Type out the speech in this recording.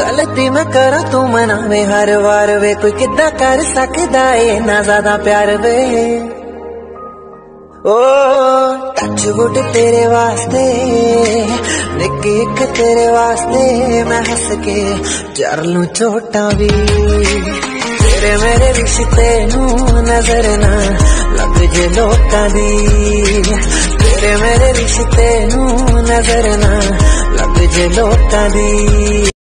गलती मैं करा तू मनावे हर वार वे, कोई किदा कर सकदा है ना ज्यादा प्यार वे। ओ टच वुड तेरे वास्ते, निक्की एक तेरे वास्ते, मैं हस के जर लूं चोटा भी। तेरे मेरे रिश्ते नू नजर ना लग जे लोकां दी, तेरे मेरे रिश्ते नू नजर ना लग जे लोकां दी।